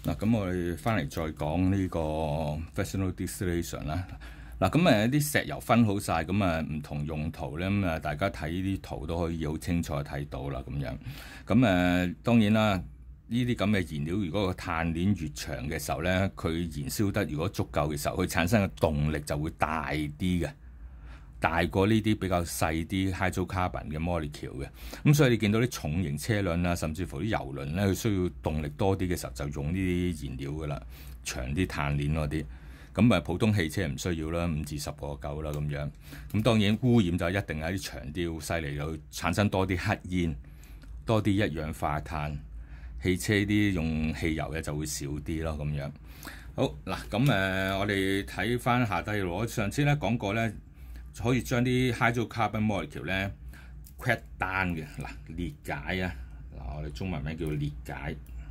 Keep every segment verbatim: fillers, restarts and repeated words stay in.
嗱，咁我哋翻嚟再講呢個 Fractional distillation 啦。嗱，咁誒啲石油分好晒，咁啊唔同用途咧，咁啊大家睇呢啲圖都可以好清楚睇到啦，咁樣。咁誒當然啦，呢啲咁嘅燃料，如果個碳鏈越長嘅時候咧，佢燃燒得如果足夠嘅時候，佢產生嘅動力就會大啲嘅。大過呢啲比較細啲 hydrocarbon 嘅 molecule 嘅，咁所以你見到啲重型車輛啊，甚至乎啲油輪咧，佢需要動力多啲嘅時候，就用呢啲燃料噶啦，長啲碳鏈嗰啲。咁啊，普通汽車唔需要啦，五至十個夠啦咁樣。咁當然污染就一定係啲長啲好犀利，就產生多啲黑煙，多啲一氧化碳。汽車啲用汽油嘅就會少啲咯，咁樣。好嗱，咁誒，我哋睇翻下低我上次咧講過咧。可以將啲 hydrocarbon molecule 咧 crack down 嘅，嗱裂解啊，嗱我哋中文名叫裂解，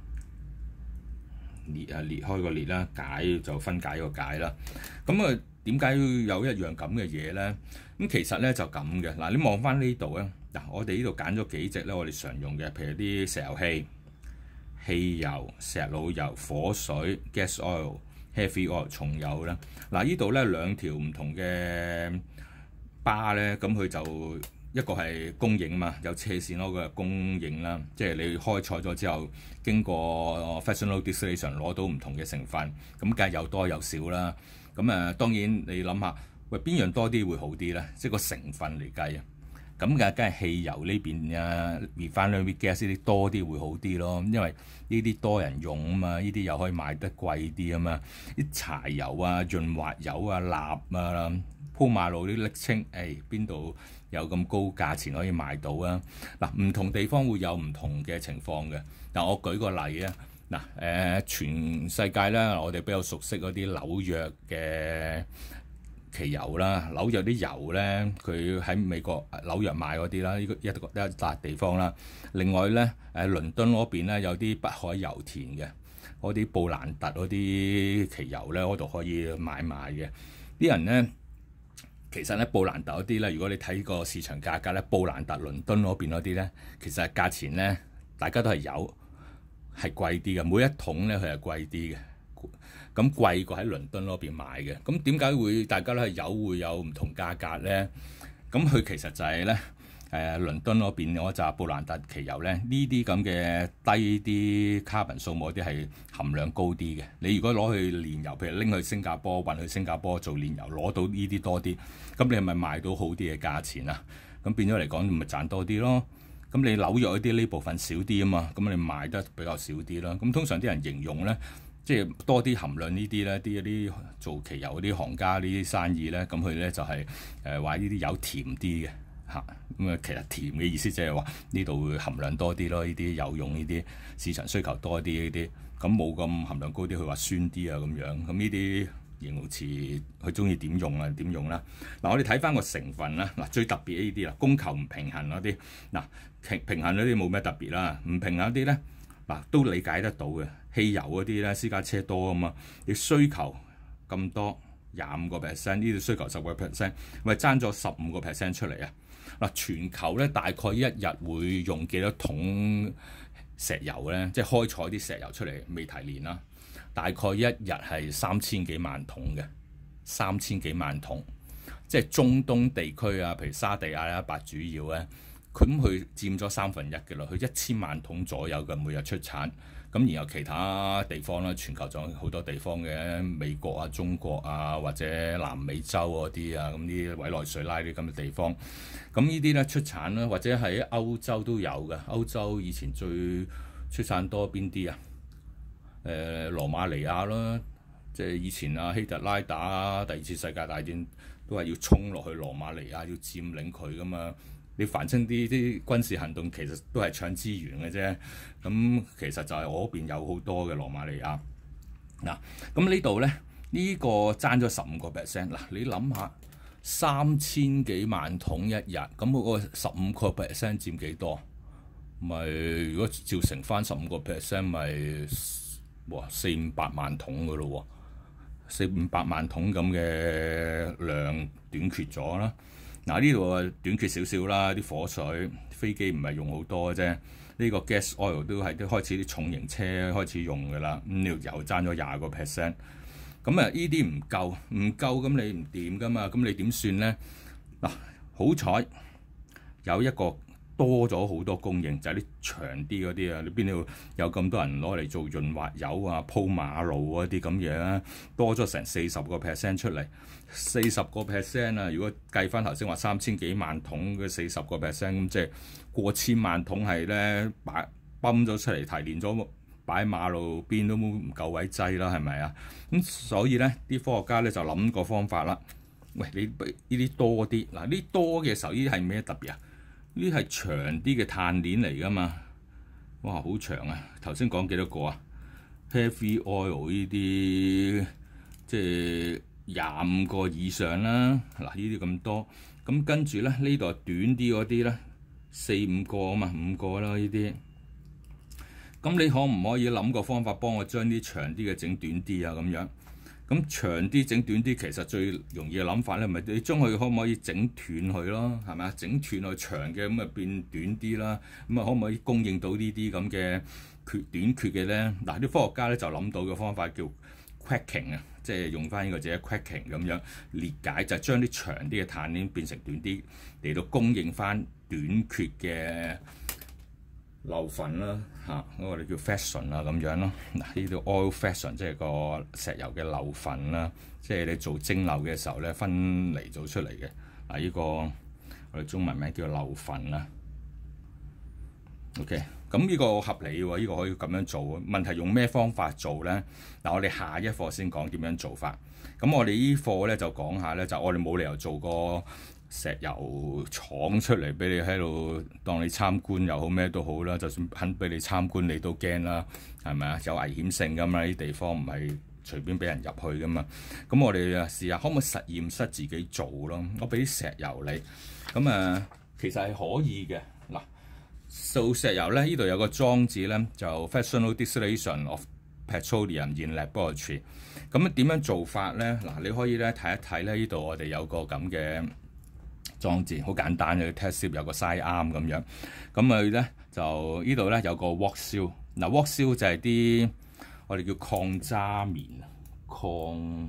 裂啊裂開個裂啦，解就分解個解啦。咁啊點解要有一樣咁嘅嘢咧？咁其實咧就咁嘅，嗱你望翻呢度咧，嗱我哋呢度揀咗幾隻咧，我哋常用嘅，譬如啲石油氣、汽油、石老油、火水、gas oil、heavy oil 重油啦。嗱呢度咧兩條唔同嘅巴咧，咁佢就一個係供應嘛，有斜線嗰個供應啦，即係你開採咗之後，經過 Fractional distillation 攞到唔同嘅成分，咁梗係有多有少啦。咁誒當然你諗下，喂邊樣多啲會好啲咧？即係個成分嚟計啊，咁嘅梗係汽油呢邊啊 refinery gas 呢啲多啲會好啲咯，因為呢啲多人用啊嘛，呢啲又可以賣得貴啲啊嘛，啲柴油啊、潤滑油啊、蠟啊。鋪馬路啲瀝青，誒邊度有咁高價錢可以賣到啊？嗱，唔同地方會有唔同嘅情況嘅。嗱，我舉個例啊，嗱，誒全世界咧，我哋比較熟悉嗰啲紐約嘅期油啦，紐約啲油咧，佢喺美國紐約買嗰啲啦，呢個一個一笪地方啦。另外咧，誒倫敦嗰邊咧有啲北海油田嘅，嗰啲布蘭特嗰啲期油咧，嗰度可以買賣嘅。啲人咧。其實咧，布蘭特嗰啲咧，如果你睇個市場價格咧，布蘭特倫敦嗰邊嗰啲咧，其實價錢咧，大家都係有係貴啲嘅，每一桶咧佢係貴啲嘅，咁貴過喺倫敦嗰邊買嘅。咁點解會大家都係有會有唔同價格咧？咁佢其實就係咧，誒倫敦嗰邊嗰紮布蘭特期油咧，呢啲咁嘅低啲 carbon 數目啲係含量高啲嘅。你如果攞去煉油，譬如拎去新加坡運去新加坡做煉油，攞到呢啲多啲，咁你係咪賣到好啲嘅價錢啊？咁變咗嚟講，咪賺多啲咯。咁你紐約嗰啲呢部分少啲啊嘛，咁你賣得比較少啲啦。咁通常啲人形容咧，即係多啲含量呢啲咧，啲啲做期油嗰啲行家呢啲生意咧，咁佢咧就係誒話呢啲油甜啲嘅。嚇咁啊，其實甜嘅意思即係話呢度會含量多啲咯，呢啲有用呢啲市場需求多啲呢啲，咁冇咁含量高啲，佢話酸啲啊咁樣，咁呢啲形容詞佢中意點用啊點用啦。嗱，我哋睇翻個成分啦，嗱最特別呢啲啦，供求唔平衡嗰啲，嗱平平衡嗰啲冇咩特別啦，唔平衡嗰啲咧，嗱都理解得到嘅，汽油嗰啲咧私家車多啊嘛，你需求咁多廿五個 percent， 呢度需求十個 percent， 咪爭咗十五個 percent 出嚟啊！嗱，全球咧大概一日會用幾多桶石油咧？即係開採啲石油出嚟未提煉啦，大概一日係三千幾萬桶嘅，三千幾萬桶。即係中東地區啊，譬如沙地阿拉伯主要咧，咁佢佔咗三分一嘅啦，佢一千萬桶左右嘅每日出產。咁然後其他地方啦，全球仲有好多地方嘅，美國啊、中國啊，或者南美洲嗰啲啊，咁啲委內瑞拉啲咁嘅地方，咁呢啲咧出產啦，或者喺歐洲都有嘅。歐洲以前最出產多邊啲啊？誒、呃，羅馬尼亞啦，即係以前啊希特拉打第二次世界大戰都係要衝落去羅馬尼亞，要佔領佢噶嘛。你凡親啲啲軍事行動其實都係搶資源嘅啫，咁其實就係我嗰邊有好多嘅羅馬尼亞嗱，咁呢度咧呢、這個爭咗十五個 percent 嗱，你諗下三千幾萬桶一日，咁嗰個十五個 percent 佔幾多？咪如果照乘翻十五個 percent，咪哇四五百萬桶噶咯喎，四五百萬桶咁嘅量短缺咗啦。嗱，呢度啊短缺少少啦，啲火水飛機唔係用好多嘅啫， 呢個 gas oil 都係都開始啲重型車開始用㗎啦。咁你油爭咗廿個 percent， 咁啊呢啲唔夠唔夠，咁你唔掂㗎嘛？咁你點算咧？嗱，好彩有一個多咗好多供應，就係啲長啲嗰啲啊！你邊度有咁多人攞嚟做潤滑油啊、鋪馬路嗰啲咁嘢啊？多咗成四十個 percent 出嚟，四十個 percent 啊！如果計翻頭先話三千幾萬桶嘅四十個 percent，咁即係過千萬桶係咧擺泵咗出嚟提煉咗，擺喺馬路邊都唔夠位擠啦，係咪啊？咁所以咧，啲科學家咧就諗個方法啦。喂，你呢啲多啲嗱，呢多嘅時候，呢啲係咩特別啊？呢啲係長啲嘅碳鏈嚟㗎嘛？哇，好長啊！頭先講幾多個啊 ？Heavy oil 呢啲即係廿五個以上啦。嗱，呢啲咁多，咁跟住咧呢度短啲嗰啲咧，四五個啊嘛，五個啦呢啲。咁你可唔可以諗個方法幫我將啲長啲嘅整短啲啊？咁樣咁長啲整短啲，其實最容易嘅諗法咧，咪你將佢可唔可以整斷佢咯？係咪啊？整斷佢長嘅咁啊變短啲啦。咁啊可唔可以供應到呢啲咁嘅缺短缺嘅咧？嗱，啲科學家咧就諗到嘅方法叫 cracking 啊，即係用翻呢個字 cracking 咁樣裂解，就係將啲長啲嘅碳鏈變成短啲，嚟到供應翻短缺嘅漏粉啦，嚇、啊，我哋叫 fraction 啊咁樣咯。嗱，呢度 oil fraction 即係個石油嘅漏粉啦，即係你做蒸餾嘅時候咧分離咗出嚟嘅。嗱，呢個我哋中文名叫漏粉啦。OK，咁呢個合理喎，呢、呢個可以咁樣做。問題用咩方法做咧？嗱，我哋下一課先講點樣做法。咁我哋呢課咧就講下咧，就我哋冇理由做個石油廠出嚟俾你喺度當你參觀又好咩都好啦，就算肯俾你參觀你都驚啦，係咪啊？有危險性㗎嘛，呢啲地方唔係隨便俾人入去㗎嘛。咁我哋啊試下可唔可以實驗室自己做咯？我俾啲石油你，咁啊其實係可以嘅。嗱，做石油咧，呢度有個裝置咧，就 Fractional distillation of petroleum in laboratory。咁點樣做法咧？嗱，你可以咧睇一睇咧，呢度我哋有個咁嘅裝置，好簡單嘅 test strip 有個 side arm 咁樣，咁佢咧就呢度咧有個 work seal，嗱 work seal 就係啲我哋叫礦渣棉，礦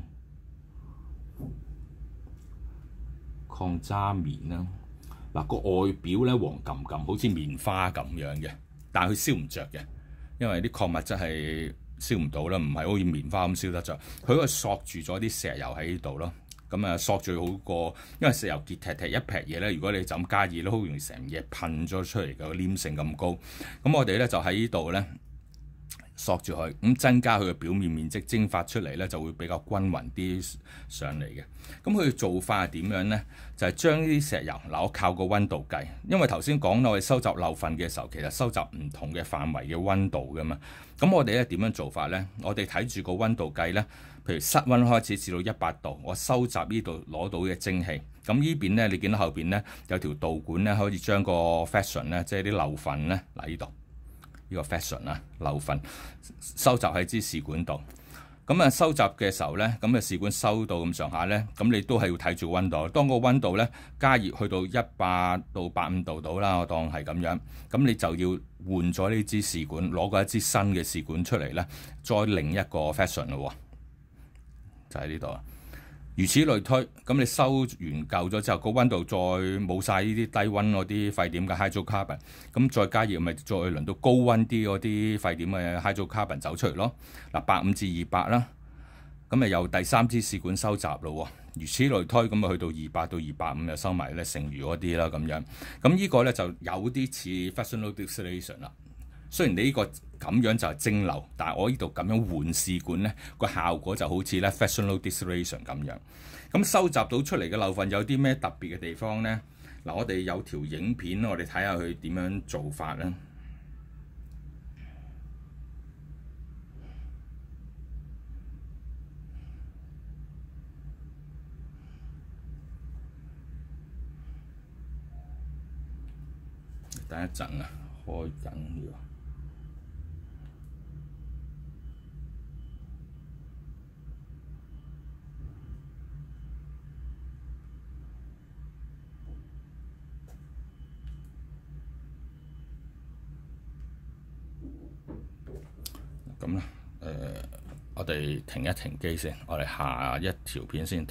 礦渣棉啦。嗱、個外表咧黃冚冚，好似棉花咁樣嘅，但係佢燒唔着嘅，因為啲礦物質係燒唔到啦，唔係好似棉花咁燒得着。佢可以索住咗啲石油喺呢度咯。咁啊，索最好過，因為石油結踢踢一劈嘢咧，如果你就咁加熱咧，好容易成嘢噴咗出嚟嘅，黏性咁高。咁我哋咧就喺呢度咧索住佢，咁增加佢嘅表面面積，蒸發出嚟咧就會比較均勻啲上嚟嘅。咁佢嘅做法係點樣咧？就係將呢啲石油嗱，我靠個溫度計，因為頭先講到我哋收集漏糞嘅時候，其實收集唔同嘅範圍嘅溫度噶嘛。咁我哋咧點樣做法咧？我哋睇住個溫度計咧。譬如室溫開始至到一百度，我收集呢度攞到嘅蒸汽。咁呢邊咧，你見到後邊咧有條導管咧，可以將個 fraction 咧，即係啲漏糞咧，嗱呢度呢個 fraction 啊，漏糞收集喺支試管度。咁啊，收集嘅時候咧，咁嘅試管收到咁上下咧，咁你都係要睇住溫度。當個溫度咧加熱去到一百到百五度到啦，我當係咁樣。咁你就要換咗呢支試管，攞過一支新嘅試管出嚟咧，再另一個 fraction 咯喎。就喺呢度啊，如此類推。咁你收完夠咗之後，個溫度再冇晒呢啲低溫嗰啲沸點嘅 hydrocarbon，咁再加熱咪再輪到高溫啲嗰啲沸點嘅 hydrocarbon 走出嚟咯。嗱，百五至二百啦，咁咪由第三支試管收集咯。如此類推，咁咪去到二百到二百五又收埋咧剩餘嗰啲啦咁樣。咁呢個咧就有啲似 fractional distillation 啦。雖然你呢個咁樣就係蒸餾，但係我呢度咁樣換試管咧，個效果就好似咧 fractional distillation 咁樣。咁收集到出嚟嘅漏糞有啲咩特別嘅地方咧？嗱，我哋有條影片，我哋睇下佢點樣做法咧。等一陣啊，開緊要。 咁咧誒，我哋停一停機先，我哋下一條片先。